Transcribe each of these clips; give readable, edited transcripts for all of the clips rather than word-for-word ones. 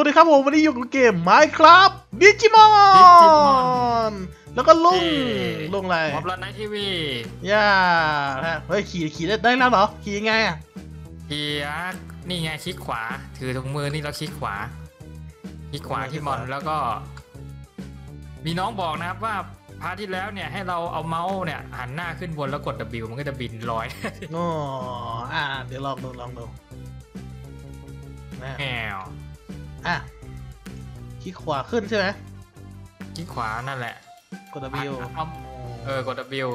วัสดีครับผมวันนี้อยู่กับเกม Minecraft Digimon แล้วก็ลุงอะไรมอบแล้วนะทีวีย่าเฮ้ยขี่ได้แล้วเหรอขี่ยังไงอ่ะขี่นี่ไงคลิกขวาถือถุงมือนี่แล้วคลิกขวาที่มอนแล้วก็มีน้องบอกนะครับว่าพาร์ทที่แล้วเนี่ยให้เราเอาเมาส์เนี่ยหันหน้าขึ้นบนแล้วกด W มันก็จะบินลอยโอ้เดี๋ยวลองดูแอวคลิกขวาขึ้นใช่ไหมคลิกขวานั่นแหละกด W กด W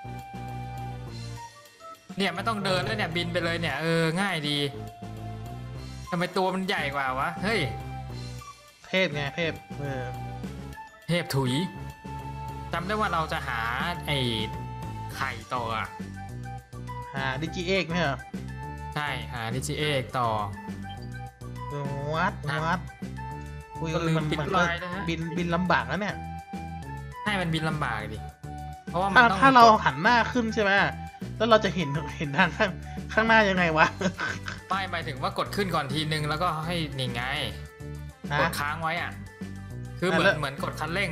เนี่ยไม่ต้องเดินแล้วเนี่ยบินไปเลยเนี่ยง่ายดีทำไมตัวมันใหญ่กว่าวะเฮ้ยเทพไงเทพถุยจำได้ว่าเราจะหาไอ้ไข่ต่อหาดิจิเอกไหมเหรอใช่หาดิจิเอกต่อวัดมันบินลำบากแล้วเนี่ยใช่มันบินลำบากดิเพราะว่าถ้าเราหันหน้าขึ้นใช่ไหมแล้วเราจะเห็นทางข้างหน้ายังไงวะไม่หมายถึงว่ากดขึ้นก่อนทีนึงแล้วก็ให้นี่ไงกดค้างไว้คือเหมือนกดคันเร่ง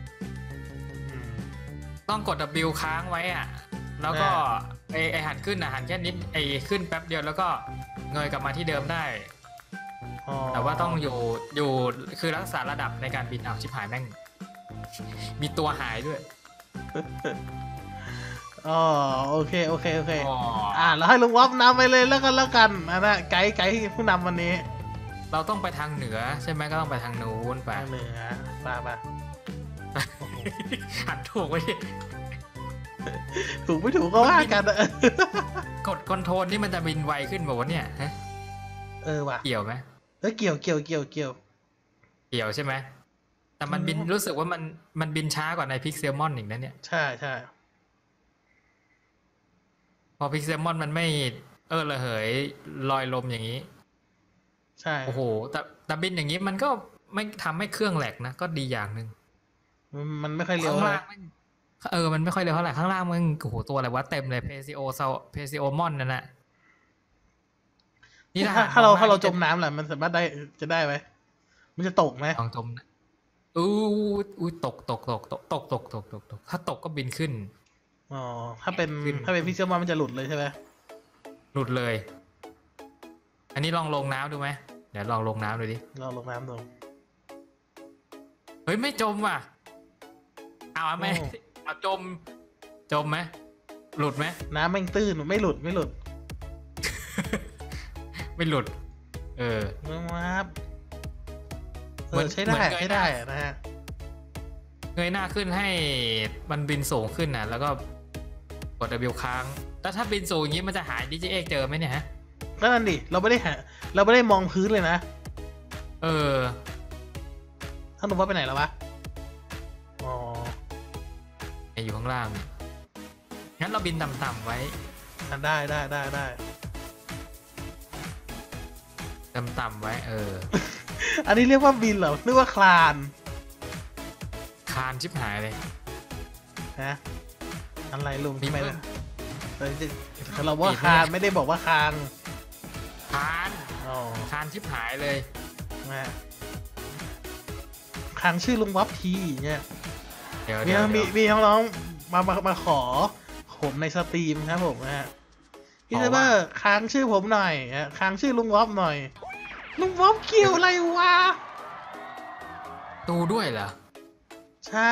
ต้องกด W ค้างไว้แล้วก็ไอหันขึ้นหันแค่นิดขึ้นแป๊บเดียวแล้วก็เงยกลับมาที่เดิมได้แต่ว่าต้องอยู่คือรักษาระดับในการบินชิบหายแม่งมีตัวหายด้วยโอเคแล้วให้ลุงวอฟนำไปเลยแล้วกันนะไกด์ผู้นำวันนี้เราต้องไปทางเหนือใช่ไหมก็ต้องไปทางนู้นไปเหนือไปหันถูกไว้ถูกไม่ถูกก็ว่ากันกดคอนโทรลนี่มันจะบินไวขึ้นบอกว่าเนี่ยว่ะเกี่ยวไหมเกี่ยวใช่ไหมแต่มันบินรู้สึกว่ามันบินช้ากว่าในพิกเซลมอนอีกนะเนี่ยใช่พอพิกเซลมอนมันไม่ระเหยลอยลมอย่างนี้ใช่โอ้โหแต่บินอย่างนี้มันก็ไม่ทำให้เครื่องแหลกนะก็ดีอย่างหนึ่งมันไม่ค่อยเร็วข้างล่างมันไม่ค่อยเร็วเท่าไหร่ข้างล่างมันโอ้โหตัวอะไรวะเต็มเลยเพซิโอมอนนั่นแหละนี่ถ้าเราจมน้ำแหละมันสามารถจะได้ไหมมันจะตกไหมลองจมตกถ้าตกก็บินขึ้นถ้าเป็นพิกเซลมอนมันจะหลุดเลยใช่ไหมหลุดเลยอันนี้ลองลงน้ำดูไหมเดี๋ยวลองลงน้ำดูดิลองลงน้ำดูเฮ้ยไม่จมว่ะเอาไหมเอาจมไหมหลุดไหมน้ำแม่งตื้นไม่หลุดไม่หลุดครับใช้ได้นะฮะเงยหน้าขึ้นให้มันบินสูงขึ้นแล้วก็กด W ค้างแต่ถ้าบินสูงอย่างนี้มันจะหายดิจิเอ็กเจอไหมเนี่ยฮะก็นั่นดิเราไม่ได้มองพื้นเลยนะท่านหนุ่มว่าไปไหนแล้ววะอยู่ข้างล่างงั้นเราบินต่ำๆไว้ได้ต่ำๆไว้อันนี้เรียกว่าบินเหรอนึกว่าคลานชิบหายเลยนะอะไรลุงทำไมเนี่ยเราว่าคลานไม่ได้บอกว่าคางคานชิบหายเลยคางชื่อลุงวับทีเนี่ยมีน้องมาขอผมในสตรีมครับผมนะฮะพี่เซเบอร์ค้างชื่อผมหน่อยค้างชื่อลุงวอฟหน่อยลุงวอฟเกี่ยวอะไรวะดูด้วยเหรอใช่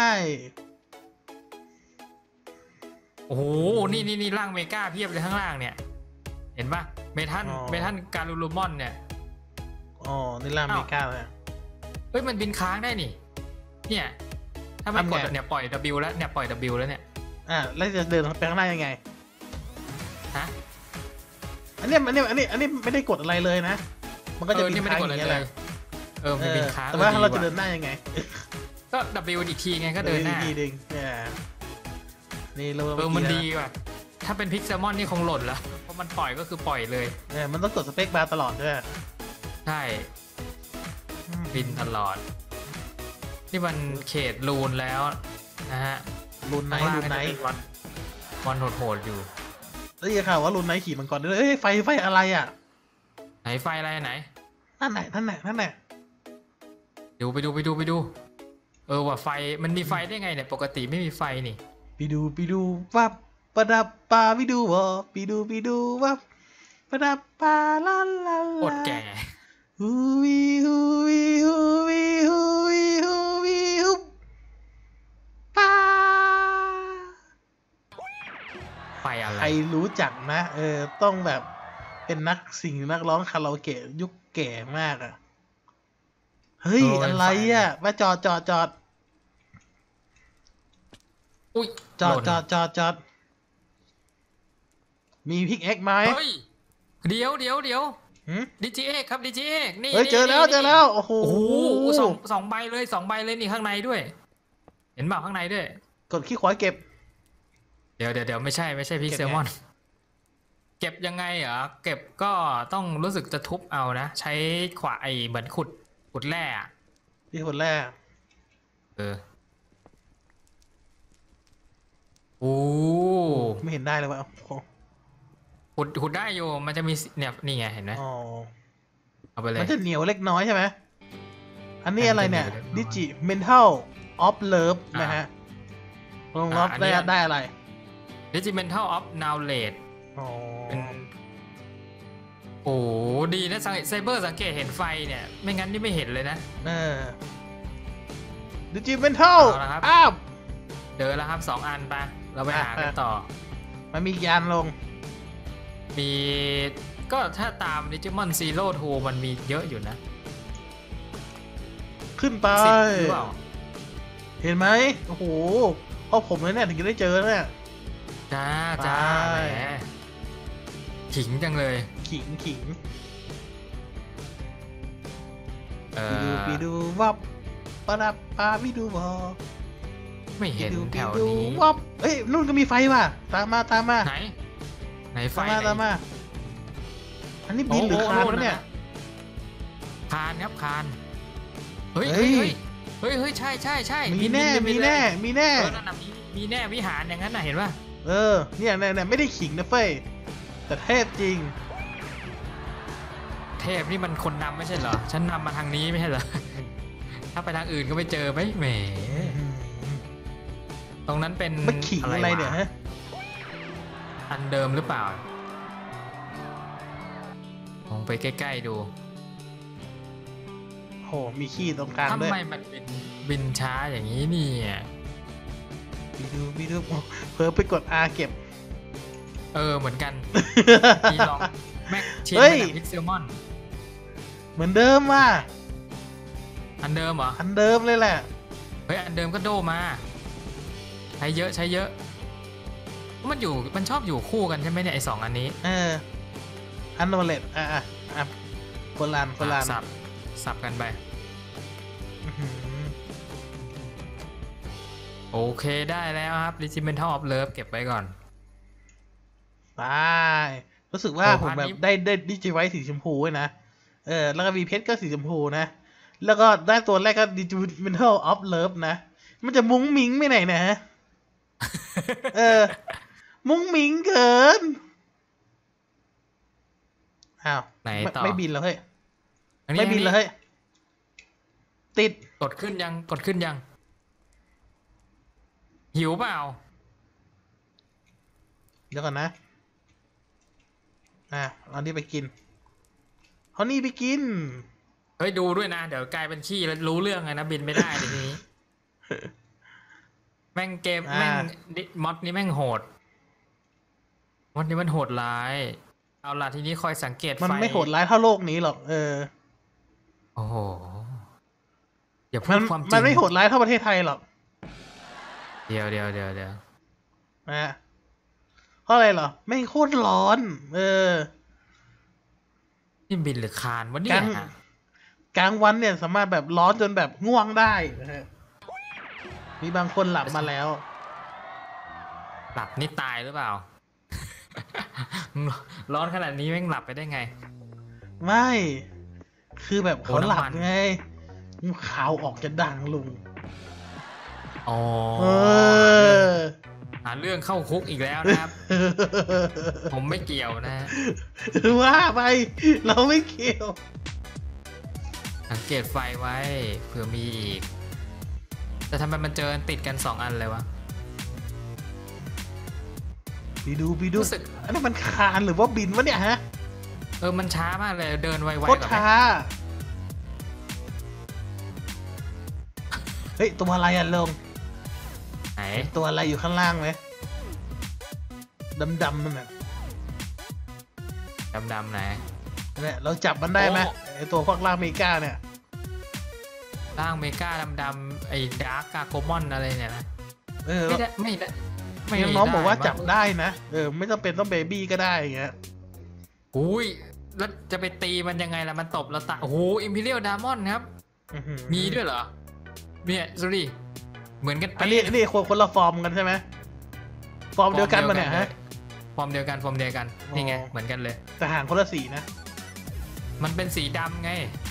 โอ้โหนี่ร่างเมกาเพียบเลยข้างล่างเนี่ยเห็นปะเมทันการูลูมอนเนี่ยนี่ร่างเมกาเลยเฮ้ยมันบินค้างได้นี่เนี่ยถ้าไม่กดเนี่ยปล่อย W แล้วเนี่ยปล่อย W แล้วเนี่ยแล้วจะเดินไปข้างหน้ายังไงอันนี้ไม่ได้กดอะไรเลยนะมันก็จะบินค้างอย่างเงี้ยแหละมันบินค้างแต่ว่าเราจะเดินหน้ายังไงก็ W อีกทีไงก็เดินหน้านี่มันดีว่ะถ้าเป็นพิกเซลมอนนี่คงหล่นแล้วเพราะมันปล่อยก็คือปล่อยเลยมันต้องกดสเปคบาร์ตลอดด้วยใช่บินตลอดนี่มันเขตลูนแล้วนะฮะลูนไนท์วันโหดอยู่แล้วยังข่าวว่าลูนไนท์ขี่มังกรด้วยไฟอะไรไหนไฟอะไรไหนนั่นไหนไปดูว่าไฟมันมีไฟได้ไงเนี่ยปกติไม่มีไฟนี่ไปดูวับปะดับปาไปดูวอไปดูวับปะดับปาลาลาโคตรแก่ฮูวีฮูวีฮูวีฮูวีฮูวีฮูปาไฟอะไรใครรู้จักนะต้องแบบเป็นนักร้องคาราโอเกะยุคแก่มากอ่ะเฮ้ยอะไรอ่ะมาจอดอุ้ยจอดมีพิกเอ็กไหมเฮ้ยเดี๋ยวดีจีเอ็กครับดีจีเอ็กนี่เฮ้ยเจอแล้วโอ้โหสองใบเลยนี่ข้างในด้วยเห็นเปล่าข้างในด้วยกดขี้ขวาเก็บเดี๋ยวไม่ใช่พิกเซลมอนเก็บยังไงเหรอเก็บก็ต้องรู้สึกจะทุบเอานะใช้ขวาเหมือนขุดแร่ที่ขุดแร่โอ้ไม่เห็นได้เลยวะขุดได้อยู่มันจะมีเนี่ยนี่ไงเห็นไหมเอาไปเลยมันจะเหนียวเล็กน้อยใช่ไหมอันนี้อะไรเนี่ยดิจิเมนทัลออฟเลิฟนะฮะลงล็อกได้อะไรดิจิเมนทัลออฟนาวเลดเป็นโอ้ดีนะไซเบอร์สังเกตเห็นไฟเนี่ยไม่งั้นนี่ไม่เห็นเลยนะดิจิเมนทัลอ้าวเจอแล้วครับ2 อันไปเราไปหากันต่อมันมียานลงมีก็ถ้าตาม Digimon Zero 2มันมีเยอะอยู่นะขึ้นไปเห็นไหมโอ้โหเพราะผมเลยเนี่ยถึงจะได้เจอเนี่ยจ้าแหมขิงจังเลยขิงไปดูวับปะดับปาไปดูวอไม่เห็นแถวนี้วับนู่นก็มีไฟว่ะตามมาไหนไฟตามมาอันนี้บินหรือคานเนี่ยคานครับคานเฮ้ยใช่มีแน่มีแน่มีแน่วิหารอย่างนั้นน่ะเห็นป่ะเนี่ยไม่ได้ขิงนะเฟ้ยแต่เทพจริงเทพนี่มันคนนำไม่ใช่เหรอฉันนำมาทางนี้ไม่ใช่เหรอถ้าไปทางอื่นก็ไม่เจอไหมแหมตรงนั้นเป็นอะไรเนี่ยฮะอันเดิมหรือเปล่าลองไปใกล้ๆดูโหมีขี้ตรงกลางด้วยทำไมมันบินช้าอย่างนี้นี่ไปดูเพิ่มไปกด R เก็บเหมือนกันมีลองแม็กชินพิกเซลมอนเหมือนเดิมว่ะอันเดิมเหรออันเดิมเลยแหละเฮ้ยอันเดิมก็โดมาใช้เยอะมันชอบอยู่คู่กันใช่ไหมเนี่ยไอ้2 อันนี้อันโนเลตคนลานสับกันไปโอเคได้แล้วครับ Regimental of Love เก็บไว้ก่อนไปรู้สึกว่าผมแบบได้ดิจิไวท์สีชมพูด้วยนะแล้วก็มีเพชรก็สีชมพูนะแล้วก็ได้ตัวแรกก็ Regimental of Love นะมันจะมุ้งมิ้งไม่ไหนนะมุ้งมิ้งเกินอ้าวไม่บินแล้วเฮ้ยไม่บินแล้วเฮ้ยติดกดขึ้นยังหิวเปล่าเดี๋ยวก่อนนะเอานี่ไปกินเฮ้ยดูด้วยนะเดี๋ยวกลายเป็นขี้แล้วรู้เรื่องไงนะบินไม่ได้ทีนี้แม่งเกมแม่งมอดนี้แม่งโหดมอดนี้มันโหดร้ายเอาล่ะทีนี้คอยสังเกตไฟมันไม่โหดร้ายเท่าโลกนี้หรอกโอ้โหอย่าพูดความจริงมันไม่โหดร้ายเท่าประเทศไทยหรอกเดี๋ยวเพราะอะไรเหรอไม่โคตรร้อนนี่บินหรือคานวะเนี่ยกลางวันเนี่ยสามารถแบบร้อนจนแบบง่วงได้นะฮะมีบางคนหลับมาแล้วหลับนี่ตายหรือเปล่าร้อนขนาดนี้แม่งหลับไปได้ไงไม่คือแบบเขาหลับไงข่าวออกจะดังลุงหาเรื่องเข้าคุกอีกแล้วนะครับผมไม่เกี่ยวนะว่าไปเราไม่เกี่ยวสังเกตไฟไว้เผื่อมีอีกแต่ทำไมมันเจอติดกัน2 อันเลยวะไปดูรู้สึกอันนี้มันคานหรือว่าบินวะเนี่ยฮะมันช้ามากเลยเดินไวๆโคตรช้าเฮ้ยตัวอะไรอะลงไหนตัวอะไรอยู่ข้างล่างไหมดำนั่นแหละดำไหนเนี่ยเราจับมันได้ไหมไอตัวพวกล่างเมกาเนี่ยร่างเมกาดำไอ้ดาร์กาโกมอนอะไรเนี่ยนะไม่ได้น้องบอกว่าจับได้นะไม่จำเป็นต้องเบบี้ก็ได้อย่างเงี้ยอุ้ยแล้วจะไปตีมันยังไงล่ะมันตบเราตายโอ้โหอิมพีเรียลดามอนครับมีด้วยเหรอเนี่ยสุรีเหมือนกันอันนี้คนละฟอร์มกันใช่ไหมฟอร์มเดียวกันมาเนี่ยฮะฟอร์มเดียวกันนี่ไงเหมือนกันเลยแต่ห่างคนละสีนะมันเป็นสีดำไง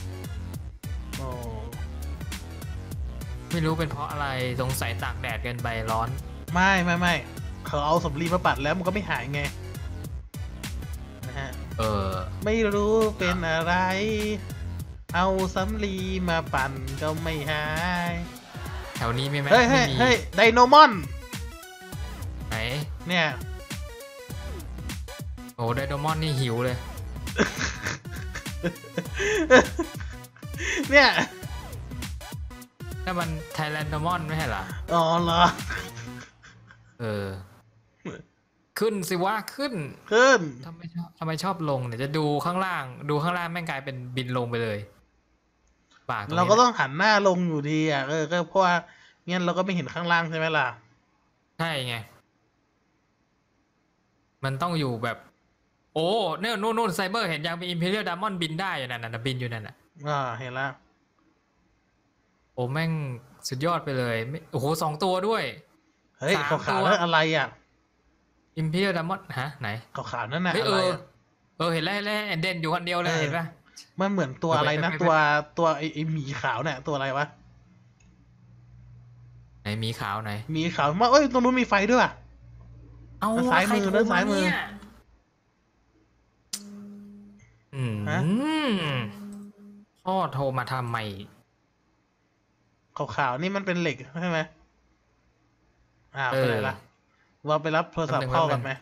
ไม่รู้เป็นเพราะอะไรสงสัยตากแดดเกินไปร้อนไม่เขาเอาสำลีมาปัดแล้วมันก็ไม่หายไงนะฮะไม่รู้เป็นอะไรเอาสำลีมาปั่นก็ไม่หายแถวนี้มีไหมเฮ้ยไดโนมอนไหนเนี่ยโอ้ไดโนมอนนี่หิวเลยเนี่ยนั่นมันไทแลนโดมอนไม่ใช่เหรออ๋อเหรอขึ้นสิวะขึ้นทำไมชอบลงเนี่ยจะดูข้างล่างแม่งกลายเป็นบินลงไปเลยเราก็ต้องหันหน้าลงอยู่ดีอ่ะก็เพราะว่างั้นเราก็ไม่เห็นข้างล่างใช่ไหมล่ะใช่ไงมันต้องอยู่แบบโอ้เนี่ยนู่นไซเบอร์เห็นยังมีอิมพีเรียลดามอนบินได้อยู่นั่นน่ะบินอยู่นั่นน่ะเห็นแล้วโอ้แม่งสุดยอดไปเลยโอ้โห2 ตัวด้วยเฮ้ยขาวๆนั่นอะไรอ่ะอิมพีเรียลดามอนฮะไหนขาวๆนั่นน่ะอะไรเห็นแล้วเด่นอยู่คนเดียวเลยเห็นปะมันเหมือนตัวอะไรนะตัวไอหมีขาวเนี่ยตัวอะไรวะไหนหมีขาวไหนหมีขาวมาตรงนู้นมีไฟด้วยอ่ะเอาซ้ายมือพ่อโทรมาทำไมขาวๆนี่มันเป็นเหล็กใช่ไหมไปไหนล่ะว่าไปรับโทรศัพท์เข้ากันไหม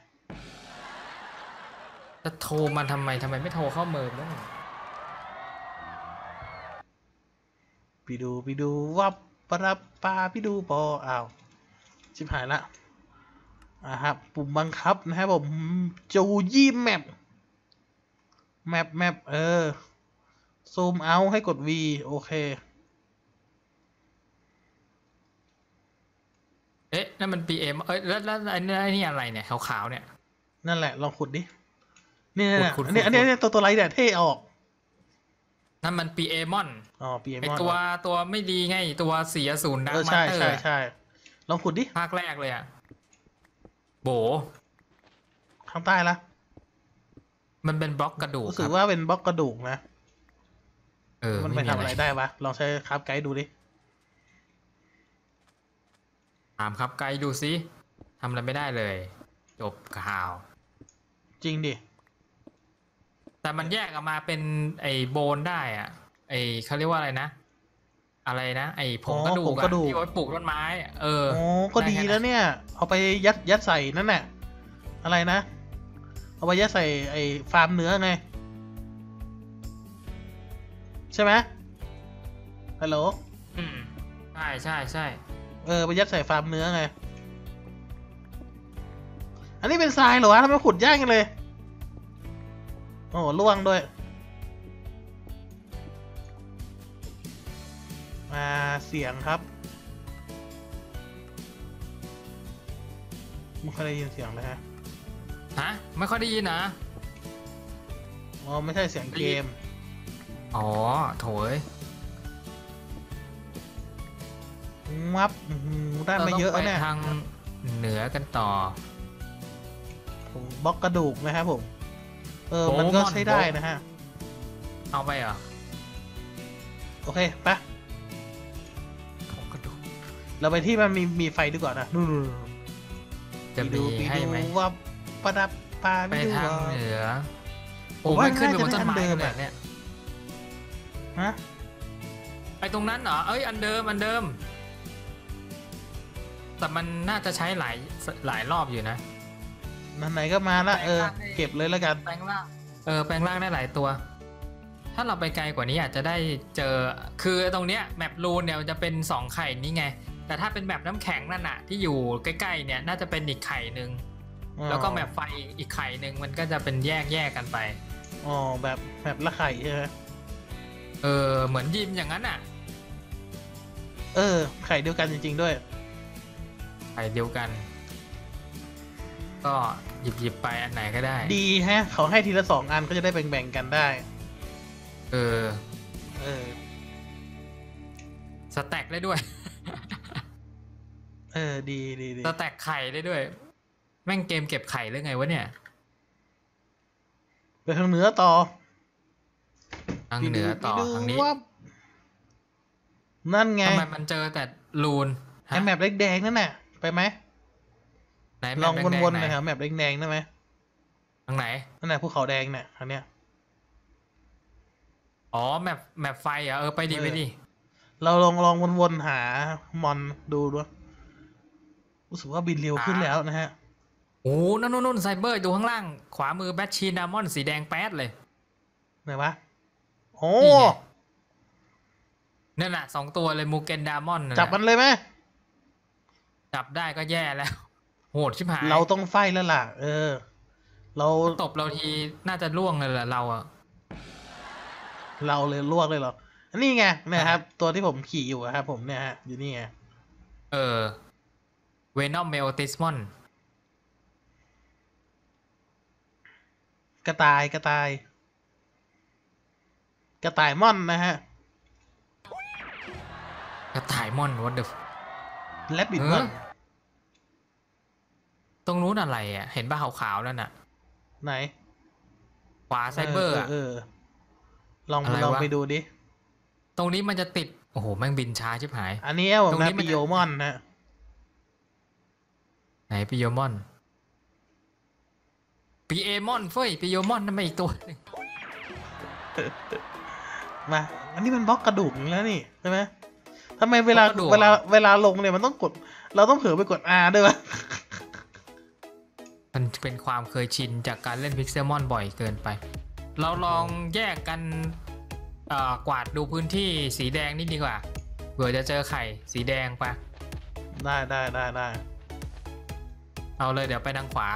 จะโทรมาทำไมไม่โทรเข้าเมอร์บ้างไปดูว่าปรับปลาไปดูปอชิบหายละครับปุ่มบังคับนะครับผมจูยี่แมปซูมเอาให้กด V โอเคนั่นมัน PM แล้วไอ้นี่อะไรเนี่ยขาวๆเนี่ยนั่นแหละลองขุดดิเนี่ยอันนี้ตัวอะไรเนี่ยเท่ออกนั่นมัน PM PM ไอตัวไม่ดีไงตัวเสียศูนย์ดักมาเตอร์ใช่ลองขุดดิภาคแรกเลยอ่ะโบข้างใต้ละมันเป็นบล็อกกระดูกรู้สึกว่าเป็นบล็อกกระดูกนะมันไปทำอะไรได้วะลองใช้ครับไกด์ดูดิถามครับไกด์ดูซิทำอะไรไม่ได้เลยจบข่าวจริงดิแต่มันแยกออกมาเป็นไอ้โบนได้อ่ะไอ้เขาเรียกว่าอะไรนะไอ้ผงกระดูกที่ไว้ปลูกต้นไม้ก็ดีแล้วเนี่ยเอาไปยัดใส่นั่นแหละอะไรนะเอาไปยัดใส่ไอ้ฟาร์มเนื้อไงใช่ไหมฮัลโหลใช่ไปยัดใส่ฟาร์มเนื้อไงอันนี้เป็นทรายเหรอวะทำไมขุดยากจังเลยโอ้ล่วงด้วยเสียงครับไม่ค่อยได้ยินเสียงเลยฮะไม่ค่อยได้ยินนะไม่ใช่เสียงเกมโถยงับได้มาเยอะเนี่ยทางเหนือกันต่อบล็อกกระดูกนะครับผมมันก็ใช้ได้นะฮะเอาไปเหรอโอเคไปเราไปที่มันมีไฟดีกว่านะนู่นจะมีให้ไหมว่าประดับปลาไปทางเหนือผมว่าขึ้นไปบนต้นไม้แบบเนี้ยตรงนั้นเหรอเอ้ยอันเดิมแต่มันน่าจะใช้หลายรอบอยู่นะไหนก็มาละเก็บเลยแล้วกันแปลงร่างแปลงร่างได้หลายตัวถ้าเราไปไกลกว่านี้อาจจะได้เจอคือตรงเนี้ยแมปรูนเนี่ยจะเป็น2ไข่นี่ไงแต่ถ้าเป็นแมปน้ำแข็งนั่นน่ะที่อยู่ใกล้ๆเนี่ยน่าจะเป็นอีกไข่หนึ่งแล้วก็แมปไฟอีกไข่หนึ่งมันก็จะเป็นแยกกันไปแบบละไข่ใช่ไหมเหมือนยิมอย่างนั้นอ่ะไข่เดียวกันจริงๆด้วยไข่เดียวกันก็หยิบไปอันไหนก็ได้ดีฮะเขาให้ทีละ2 อันก็จะได้แบ่งกันได้สแต็กได้ด้วยดีสแต็กไข่ได้ด้วยแม่งเกมเก็บไข่หรือไงวะเนี่ยไปทางเหนือต่อทางเหนือต่อทางนี้นั่นไงทำไมมันเจอแต่รูนไอแมปแดงๆนั่นน่ะไปไหมไหนลองวนๆหน่อยครับแมปแดงๆได้ไหมทางไหนนั่นน่ะภูเขาแดงเนี่ยทางเนี้ยอ๋อแมปไฟอ่ะไปดิเราลองวนๆหามอนดูด้วยรู้สึกว่าบินเร็วขึ้นแล้วนะฮะโอ้นู่นไซเบอร์ดูข้างล่างขวามือแบทชีนดามอนสีแดงแป๊ดเลยไหนวะโอ้นั่นแหละ2 ตัวเลยมูเกนดามอนจับมันเลยไหมจับได้ก็แย่แล้วโหดชิบหายเราต้องไฟแล้วล่ะเราตบเราทีน่าจะล่วงเลยแหละเราเลยล่วงเลยเหรอนี่ไงนะครับตัวที่ผมขี่อยู่ครับผมเนี่ยฮะอยู่นี่ไงเวนอมเมลติสมอนกระต่ายม่อนนะฮะกระต่ายม่อนวัดเดฟแลบบิดม่อนตรงนู้นอะไรอ่ะเห็นป่ะขาวๆนั่นน่ะไหนขวาไซเบอร์ลองไปดูดิตรงนี้มันจะติดโอ้โหแม่งบินช้าชิบหายอันนี้ผมนะปิโยมอนนะไหนปิโยมอนปีเอมอนเฟ้ยปิโยมอนนั่นไม่อีกตัวนึงมาอันนี้มันบล็อกกระดูกแล้วนี่ใช่ไหมทำไมเวลาลงเนี่ยมันต้องกดเราต้องเผลอไปกด R ด้วยวะมันเป็นความเคยชินจากการเล่นพิกเซลมอนบ่อยเกินไปเราลองแยกกันกวาดดูพื้นที่สีแดงนี่ดีกว่าเผื่อจะเจอไข่สีแดงปะได้เอาเลยเดี๋ยวไปทางขวา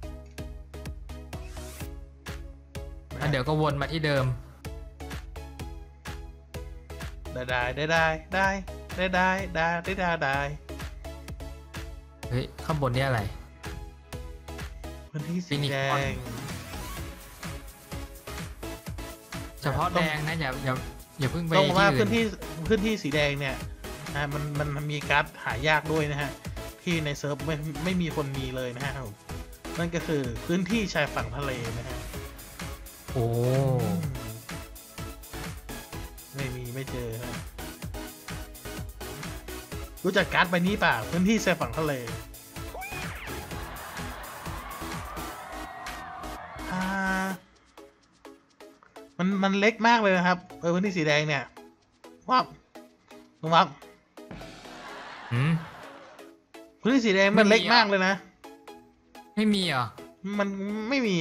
เดี๋ยวก็วนมาที่เดิมได้เฮ้ยข้างบนนี่อะไรพื้นที่สีแดงเฉพาะแดงนะอย่าเพิ่งไปต้องว่าพื้นที่สีแดงเนี่ยมันมีการ์ดหายากด้วยนะฮะที่ในเซิร์ฟไม่มีคนมีเลยนะฮะนั่นก็คือพื้นที่ชายฝั่งทะเลนะฮะโอ้ไม่เจอฮะรู้จักการ์ดใบนี้ป่ะพื้นที่ชายฝั่งทะเลมันเล็กมากเลยนะครับพื้นที่สีแดงเนี่ยวับพื้นที่สีแดงมันเล็กมากเลยนะไม่มีเหรอมันไม่มี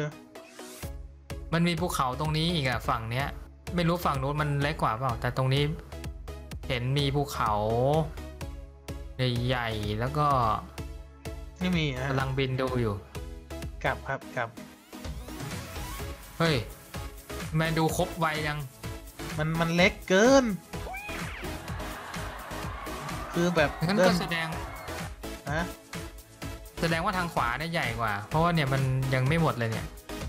มันมีภูเขาตรงนี้อีกฝั่งเนี้ยไม่รู้ฝั่งนู้นมันเล็กกว่าเปล่าแต่ตรงนี้เห็นมีภูเขาใหญ่ๆแล้วก็ไม่มีกำลังบินดูอยู่กลับเฮ้ยแม่ดูครบไวยังมันเล็กเกินคือแบบงั้นก็แสดงว่าทางขวาเนี่ยใหญ่กว่าเพราะว่าเนี่ยมันยังไม่หมดเลยเนี่ย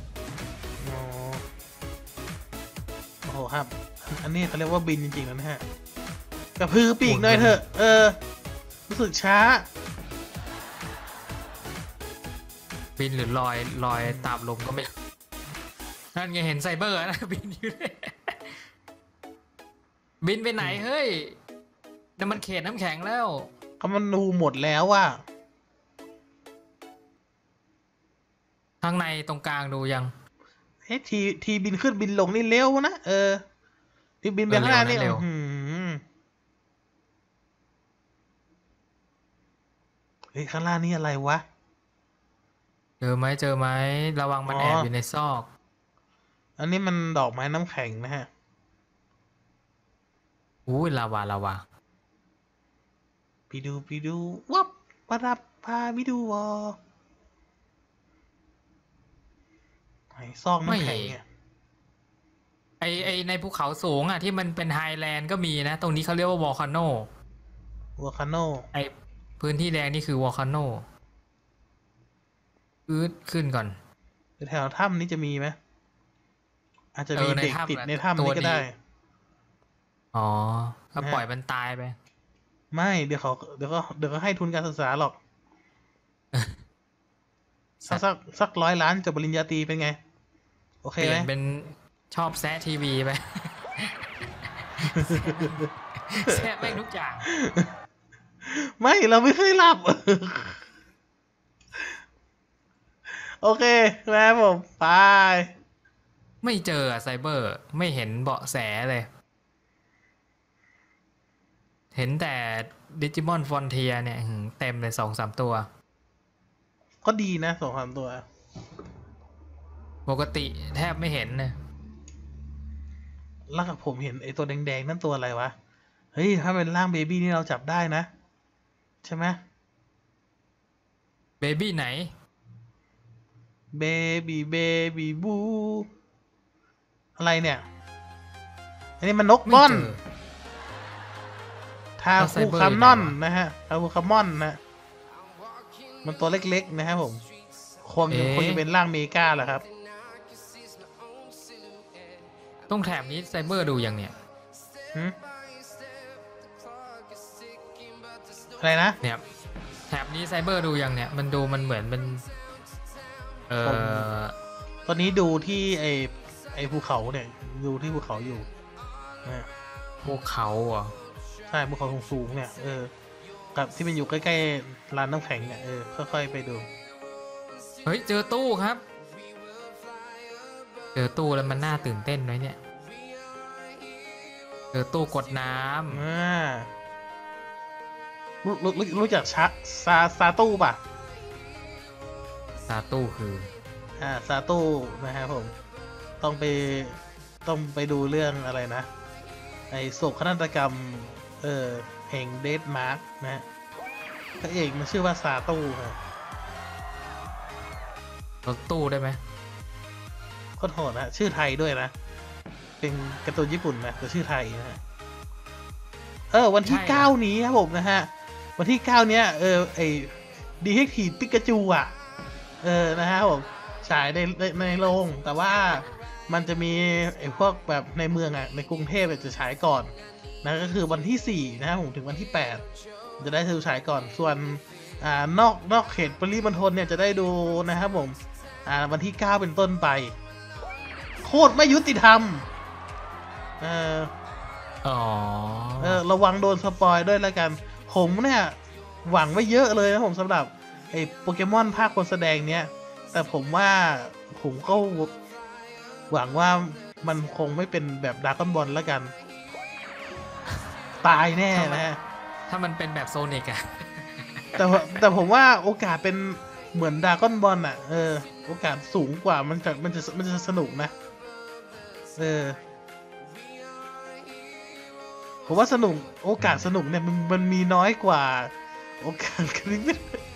โอ้โหครับอันนี้เขาเรียกว่าบินจริงๆแล้วนะฮะกระพือปีกหน่อยเถอะรู้สึกช้าบินหรือลอยตามลมก็ไม่นั่นไงเห็นไซเบอร์นะบินอยู่บินไปไหนเฮ้ยแต่มันเขตน้ำแข็งแล้วก็มันดูหมดแล้วว่ะข้างในตรงกลางดูยังทีบินขึ้นบินลงนี่เร็วนะที่บินไปข้างหน้านี่เฮ้ยข้างล่างนี่อะไรวะเจอไหมเจอไหมระวังมันแอบอยู่ในซอกอันนี้มันดอกไม้น้ำแข็งนะฮะอุ้ยลาวาไปดูวับปะรับพาไปดูวอไอ้ซอกน้ำแข็งเนี่ยไอในภูเขาสูงอ่ะที่มันเป็นไฮแลนด์ก็มีนะตรงนี้เขาเรียกว่าวอลคาโนไอพื้นที่แดงนี่คือวอลคาโนขึ้นก่อนแถวถ้ำนี้จะมีไหมอาจจะมีเด็กติดในถ้ำนี้ก็ได้อ๋อก็ปล่อยมันตายไปไม่เดี๋ยวเขาให้ทุนการศึกษาหรอกสัก100 ล้านจบปริญญาตรีเป็นไงโอเคไหมเป็นชอบแซะทีวีไปแซะแม่งทุกอย่างไม่เราไม่เคยหลับโอเคแล้วผมไปไม่เจอไซเบอร์ไม่เห็นเบาะแสเลยเห็นแต่ดิจิมอนฟอนเทียเนี่ยเต็มเลย2-3 ตัวก็ดีนะ2-3 ตัวปกติแทบไม่เห็นเลยแล้วกับผมเห็นไอ้ตัวแดงๆนั่นตัวอะไรวะเฮ้ยถ้าเป็นร่างเบบี้นี่เราจับได้นะใช่ไหมเบบี้ไหนเบบี้บูอะไรเนี่ยอันนี้มันนกม่อนทาคูคามนอนนะฮะทาคูคามอนนะมันตัวเล็กๆนะฮะผมคงจะเป็นร่างเมกาแหละครับต้องแถบนี้ไซเบอร์ดูยังเนี่ยอะไรนะเนี่ยแถบนี้ไซเบอร์ดูยังเนี่ยมันดูมันเหมือนเป็นตอนนี้ดูที่ไอภูเขาเนี่ยดูที่ภูเขาอยู่ภูเขาเหรอใช่ภูเขาสูงๆเนี่ยกับที่มันอยู่ใกล้ๆร้านน้ำแข็งเนี่ยค่อยๆไปดูเฮ้ยเจอตู้ครับเจอตู้แล้วมันน่าตื่นเต้นไหมเนี่ยเจอตู้กดน้ำรู้จักซาตู้ป่ะซาตู้คือซาตู้นะครับผมต้องไปดูเรื่องอะไรนะไอโศกนาฏกรรมแห่งเดดมาร์กนะพระเอกมันชื่อว่าซาตู้ครับรถตู้ได้ไหมโคตรโหดนะชื่อไทยด้วยนะเป็นการ์ตูนญี่ปุ่นนะแต่ชื่อไทยนะวันที่9นี้ครับผมนะฮะวันที่9เนี้ยไอดีเทคทีฟปิกาจูอ่ะนะฮะผมฉายในโรงแต่ว่ามันจะมีไอ้พวกแบบในเมืองอ่ะในกรุงเทพจะฉายก่อนนะก็คือวันที่4นะครับผมถึงวันที่8จะได้ฉายก่อนส่วนนอกเขตปริมณฑลเนี่ยจะได้ดูนะครับผมวันที่9เป็นต้นไปโคตรไม่ยุติธรรมระวังโดนสปอยด้วยแล้วกันผมเนี่ยหวังไว้เยอะเลยนะผมสำหรับไอ้โปเกมอนภาคคนแสดงเนี้ยแต่ผมก็หวังว่ามันคงไม่เป็นแบบดราก้อนบอลแล้วกันตายแน่นะถ้ามันเป็นแบบโซนิกอะแต่ผมว่าโอกาสเป็นเหมือนดราก้อนบอลอ่ะโอกาสสูงกว่ามันจะสนุกนะผมว่าสนุกโอกาสสนุกเนี่ยมันมีน้อยกว่าโอกาสคลิป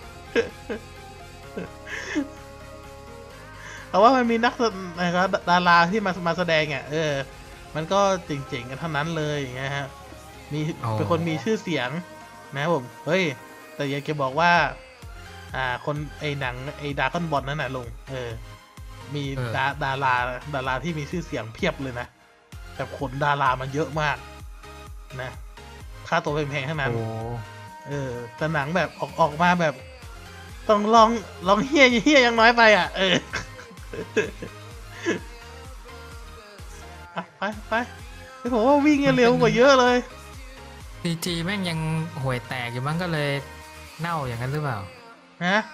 เพราะว่ามันมีนักนะครับดาราที่มาแสดงอ่ะมันก็เจ๋งๆกันทั้งนั้นเลยอย่างเงี้ยฮะเป็นคนมีชื่อเสียงนะผมเฮ้ยแต่อยากจะบอกว่าคนหนังดราก้อนบอลนั่นน่ะลุงมีดาราที่มีชื่อเสียงเพียบเลยนะแต่ขนดารามันเยอะมากนะค่าตัวแพงๆทั้งนั้นแต่หนังแบบออกมาแบบต้องลองเฮี้ยยังน้อยไปอ่ะไปผมว่าวิ่งเร็วกว่าเยอะเลย CGแม่งยังห่วยแตกอยู่มั้งก็เลยเน่าอย่างนั้นหรือเปล่าฮะ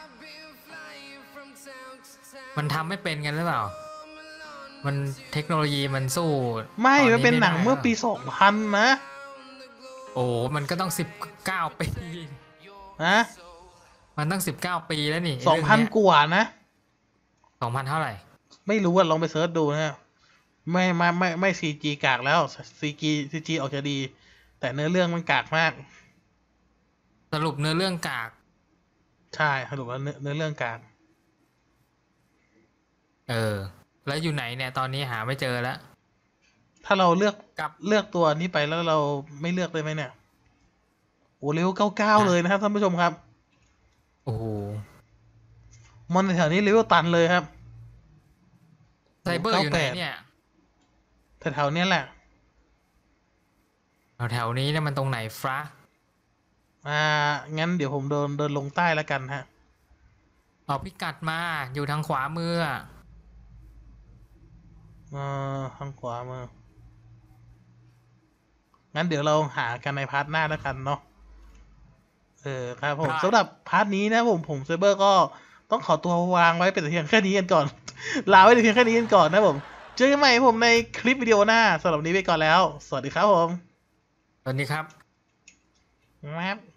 มันทำไม่เป็นกันหรือเปล่ามันเทคโนโลยีมันสู้ไม่มันเป็นหนังเมื่อปี2000นะโอ้มันก็ต้อง19 ปีฮะมันตั้ง19 ปีแล้วนี่ 2,000 กว่านะ 2,000เท่าไหร่ไม่รู้ว่าลองไปเสิร์ชดูนะไม่ซีจีกากแล้วซีจีออกจะดี แต่เนื้อเรื่องมันกากมากสรุปเนื้อเรื่องกากใช่สรุปว่าเนื้อเรื่องกากแล้วอยู่ไหนเนี่ยตอนนี้หาไม่เจอแล้วถ้าเราเลือกกับตัวนี้ไปแล้วเราไม่เลือกได้ไหมเนี่ยโอ้เร็ว99เลยนะครับท่านผู้ชมครับโอ้โหมอนแถวนี้เลเวลตันเลยครับไซเบอร์อยู่ไหนเนี่ยแถวๆนี้แหละแถวนี้เนี่ยมันตรงไหนฟะงั้นเดี๋ยวผมเดินลงใต้แล้วกันฮะเอาพิกัดมาอยู่ทางขวามือทางขวามืองั้นเดี๋ยวเราหากันในพาร์ทหน้าแล้วกันเนาะครับผมสำหรับพาร์ทนี้นะผมเซเบอร์ก็ต้องขอตัววางไว้เป็นเพียงแค่นี้กันก่อนลาไว้เพียงแค่นี้กันก่อนนะผมเจอกันใหม่ผมในคลิปวิดีโอหน้าสำหรับวันนี้ไปก่อนแล้วสวัสดีครับผมสวัสดีครับแมป